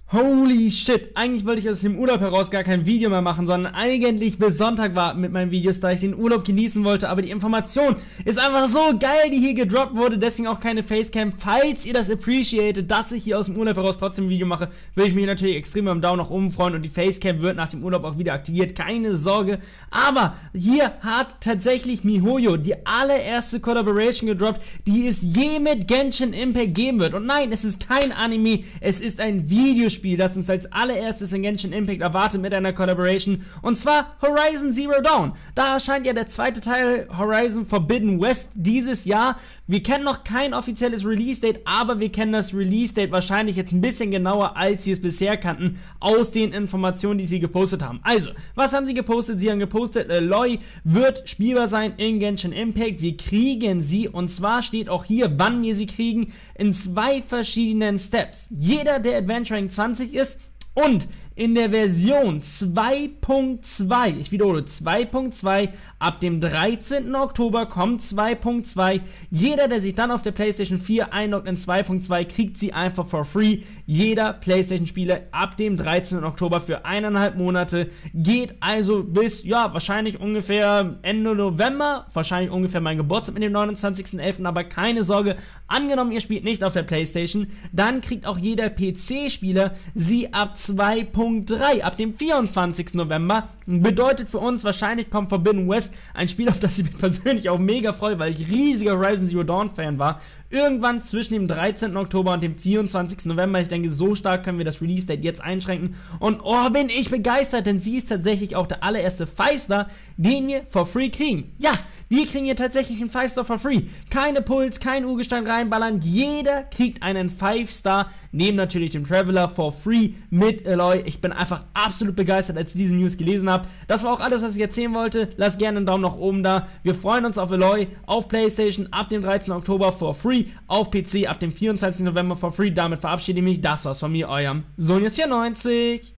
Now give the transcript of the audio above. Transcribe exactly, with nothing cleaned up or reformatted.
Holy shit, eigentlich wollte ich aus dem Urlaub heraus gar kein Video mehr machen, sondern eigentlich bis Sonntag warten mit meinen Videos, da ich den Urlaub genießen wollte, aber die Information ist einfach so geil, die hier gedroppt wurde, deswegen auch keine Facecam. Falls ihr das appreciated, dass ich hier aus dem Urlaub heraus trotzdem ein Video mache, würde ich mich natürlich extrem beim Daumen nach oben freuen und die Facecam wird nach dem Urlaub auch wieder aktiviert, keine Sorge. Aber hier hat tatsächlich MiHoYo die allererste Collaboration gedroppt, die es je mit Genshin Impact geben wird. Und nein, es ist kein Anime, es ist ein Videospiel, das uns als allererstes in Genshin Impact erwartet mit einer Collaboration, und zwar Horizon Zero Dawn. Da erscheint ja der zweite Teil Horizon Forbidden West dieses Jahr. Wir kennen noch kein offizielles Release-Date, aber wir kennen das Release-Date wahrscheinlich jetzt ein bisschen genauer, als sie es bisher kannten, aus den Informationen, die sie gepostet haben. Also, was haben sie gepostet? Sie haben gepostet, Aloy wird spielbar sein in Genshin Impact. Wir kriegen sie, und zwar steht auch hier, wann wir sie kriegen, in zwei verschiedenen Steps. Jeder, der Adventuring zwanzig ist und in der Version zwei Punkt zwei, ich wiederhole, zwei Punkt zwei, ab dem dreizehnten Oktober kommt zwei Punkt zwei. Jeder, der sich dann auf der PlayStation vier einloggt in zwei Punkt zwei, kriegt sie einfach for free. Jeder PlayStation-Spieler ab dem dreizehnten Oktober für eineinhalb Monate, geht also bis, ja, wahrscheinlich ungefähr Ende November, wahrscheinlich ungefähr mein Geburtstag mit dem neunundzwanzigsten elften Aber keine Sorge, angenommen ihr spielt nicht auf der PlayStation, dann kriegt auch jeder P C-Spieler sie ab zwei Punkt drei, ab dem vierundzwanzigsten November. Bedeutet für uns, wahrscheinlich kommt Forbidden West, ein Spiel, auf das ich mich persönlich auch mega freue, weil ich riesiger Horizon Zero Dawn Fan war, irgendwann zwischen dem dreizehnten Oktober und dem vierundzwanzigsten November. Ich denke, so stark können wir das Release-Date jetzt einschränken, und oh, bin ich begeistert, denn sie ist tatsächlich auch der allererste five Star, den wir for free kriegen. Ja, wir kriegen hier tatsächlich einen five Star for free. Keine Puls, kein Urgestein reinballern. Jeder kriegt einen five Star, neben natürlich dem Traveler, for free mit Aloy. Ich bin einfach absolut begeistert, als ich diese News gelesen habe. Das war auch alles, was ich erzählen wollte. Lasst gerne einen Daumen nach oben da. Wir freuen uns auf Aloy, auf PlayStation ab dem dreizehnten Oktober for free, auf P C ab dem vierundzwanzigsten November for free. Damit verabschiede ich mich. Das war's von mir, eurem Sonius vierundneunzig.